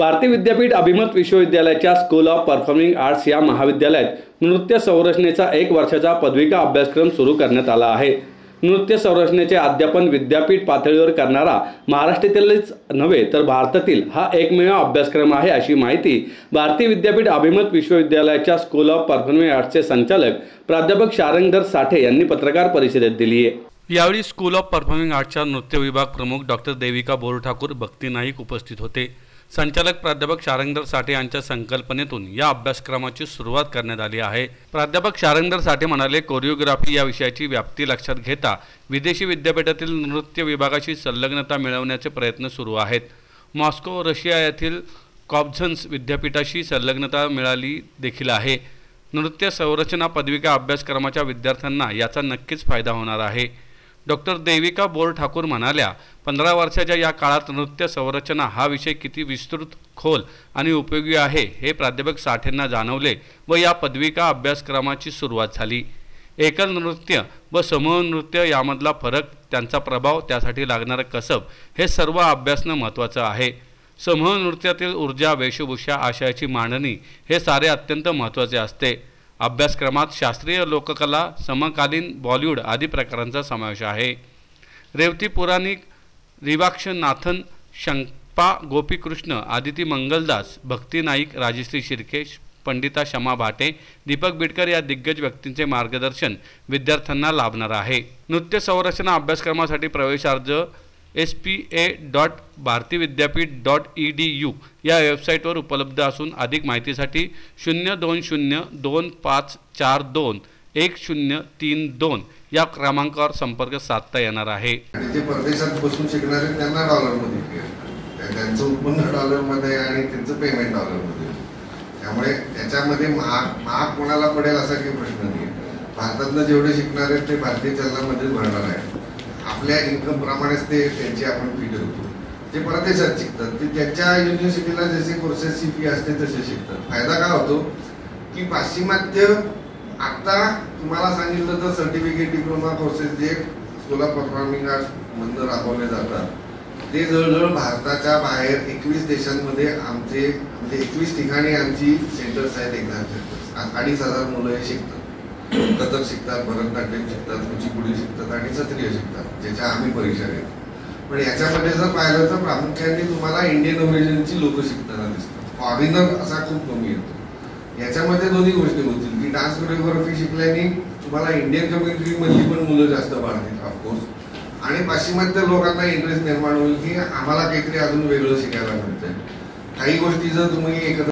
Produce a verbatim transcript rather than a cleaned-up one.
भारती विद्यापीठ अभिमत विश्वविद्यालयाच्या school of performing arts या महाविद्यालयात नृत्य संरचनेचा एक वर्षाचा पदविका अभ्यासक्रम सुरू करण्यात आला आहे। नृत्य संरचनेचे अध्यापन विद्यापीठ पातळीवर करणारा महाराष्ट्रातीलच नव्हे तर भारतातील हा एकमेव अभ्यासक्रम आहे, अशी माहिती भारती विद्यापीठ अभिमत विश्वविद्यालयाच्या स्कूल ऑफ परफॉर्मिंग आर्ट्सचे संचालक प्राध्यापक शारंगधर साठे यांनी पत्रकार परिषदेत दिली आहे। यावेळी स्कूल ऑफ परफॉर्मिंग आर्ट्सच्या नृत्य विभाग प्रमुख डॉक्टर देविका बोरठाकूर, भक्ती नाईक उपस्थित होते। संचालक प्राध्यापक शारंगधर साठे यांच्या संकल्पनेतून या अभ्यासक्रमाची सुरुवात करण्यात आली आहे। प्राध्यापक शारंगधर साठे म्हणाले, कोरिओग्राफी या विषयाची व्याप्ती लक्षात घेता विदेशी विद्यापीठातील नृत्य विभागाशी संलग्नता मिळवण्याचे प्रयत्न सुरू आहेत। मॉस्को, रशिया येथील कॉब्झन्स विद्यापीठाशी संलग्नता मिळाली देखील आहे। नृत्य संरचना पदविका अभ्यासक्रमाच्या विद्यार्थ्यांना याचा नक्कीच फायदा होणार आहे। डॉक्टर देविका बोरठाकूर म्हणाल्या, पंधरा वर्षाच्या या काळात नृत्य संरचना हा विषय किती विस्तृत, खोल आणि उपयोगी आहे हे प्राध्यापक साठेंना जाणवले व या पदविका अभ्यासक्रमाची सुरुवात झाली। एकल नृत्य व समूह नृत्य यामधला फरक, त्यांचा प्रभाव, त्यासाठी लागणारं कसब हे सर्व अभ्यासणं महत्त्वाचं आहे। समूह नृत्यातील ऊर्जा, वेशभूषा, आशयाची मांडणी हे सारे अत्यंत महत्त्वाचे असते। अभ्यासक्रमात शास्त्रीय लोककला, समकालीन, बॉलिवूड आदी प्रकारांचा समावेश आहे। रेवती पुराणिक, रिवाक्ष नाथन, शंपा गोपीकृष्ण, आदिती मंगलदास, भक्ती नाईक, राजश्री शिर्के, पंडिता शमा भाटे, दीपक बिडकर या दिग्गज व्यक्तींचे मार्गदर्शन विद्यार्थ्यांना लाभणार आहे। नृत्य संरचना अभ्यासक्रमासाठी प्रवेश अर्ज S P A dot Bharati Vidyapeeth dot E D you या वेबसाईटवर उपलब्ध असून अधिक माहितीसाठी शून्य दोन शून्य दोन पाच चार दोन एक शून्य तीन दोन या क्रमांकावर संपर्क साधता येणार आहे। आणि ते परदेशात बसून शिकणारे त्यांना डॉलरमध्ये, त्यांचं उत्पन्न डॉलरमध्ये आणि त्यांचं पेमेंट डॉलरमध्ये, त्यामुळे त्याच्यामध्ये महाग महाग कोणाला पडेल असा काही प्रश्न नाही। भारतातनं जेवढे शिकणार आहेत ते भारतीय चलनामध्येच भरणार आहे। आपल्या इन्कम प्रमाणेच ते त्यांची आपण फी ठरवतो। जे परदेशात शिकतात ते त्यांच्या युनिव्हर्सिटीला जसे कोर्सेसची फी असते तसे शिकतात। फायदा काय होतो की पाश्चिमात्य, आता तुम्हाला सांगितलं तर सर्टिफिकेट डिप्लोमा कोर्सेस जे स्कूल ऑफ परफॉर्मिंग आर्ट्स मधून राबवले जातात ते जवळजवळ भारताच्या बाहेर एकवीस देशांमध्ये आमचे म्हणजे एकवीस ठिकाणी आमची सेंटर्स आहेत, एक्झाम सेंटर्स। अडीच हजार मुलं हे शिकतात, कथक शिकतात, भरतनाट्यम शिकतात, कुचिपुडी शिकतात आणि सत्रिय शिकतात, ज्याच्या आम्ही परीक्षा घेतो। पण याच्यामध्ये जर पाहिलं तर प्रामुख्याने तुम्हाला इंडियन ओरिजिनची लोक शिकताना दिसतात, फॉरेनर असा खूप कमी येतो। याच्यामध्ये दोन्ही गोष्टी होतील की डान्स कोरिओग्राफी शिकल्याने तुम्हाला इंडियन कम्युनिटी मधली पण मुलं जास्त वाढतील ऑफकोर्स, आणि पाश्चिमात्य लोकांना इंटरेस्ट निर्माण होईल की आम्हाला काहीतरी अजून वेगळं शिकायला मिळतंय। काही गोष्टी जर तुम्ही एकत्र